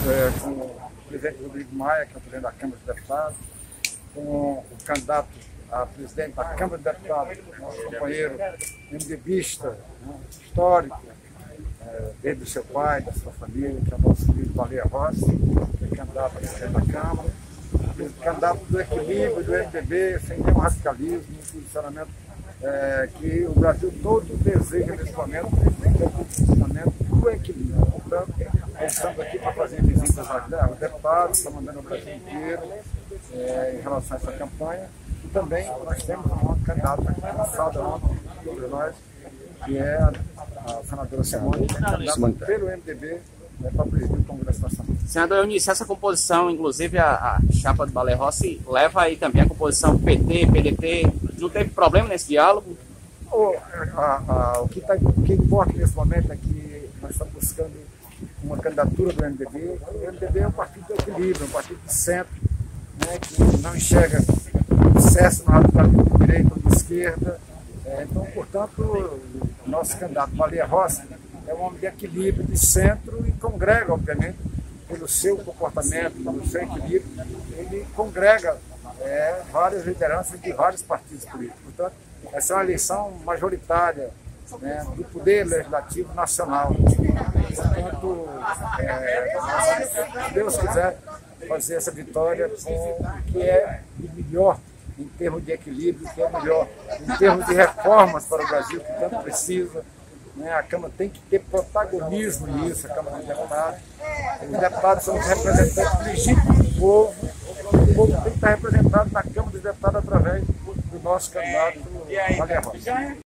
com o presidente Rodrigo Maia, que é o presidente da Câmara dos Deputados, com o candidato a presidente da Câmara dos Deputados, nosso companheiro MDBista, histórico, desde o seu pai, da sua família, que é o nosso filho Baleia Rossi, que é candidato a presidente da Câmara, candidato do equilíbrio, do MDB, sem nenhum radicalismo, um posicionamento que o Brasil todo deseja nesse momento, que é o posicionamento do equilíbrio. Portanto, nós estamos aqui para fazer visitas aos deputados, estamos andando no Brasil inteiro em relação a essa campanha. E também nós temos uma candidata lançada ontem por nós, que é a senadora Simone, que é candidata pelo MDB para presidir o Congresso Nacional. Senador Eunício, essa composição, inclusive a chapa do Baleia Rossi, leva aí também a composição PT, PDT, não teve problema nesse diálogo? O que importa nesse momento é que nós estamos buscando uma candidatura do MDB. O MDB é um partido de equilíbrio, um partido de centro, né, que não enxerga excesso no radicalismo de direita ou de esquerda. Então, portanto, o nosso candidato Baleia Rossi é um homem de equilíbrio, de centro e congrega, obviamente, pelo seu comportamento, pelo seu equilíbrio, ele congrega várias lideranças de vários partidos políticos. Portanto, essa é uma eleição majoritária, né, do Poder Legislativo Nacional. Portanto, se Deus quiser fazer essa vitória com o que é de melhor em termos de equilíbrio, o que é melhor em termos de reformas para o Brasil, que tanto precisa. A Câmara tem que ter protagonismo nisso, a Câmara dos Deputados. Os deputados são os representantes legítimos do povo. O povo tem que estar representado na Câmara dos Deputados através do nosso candidato Baleia Rossi.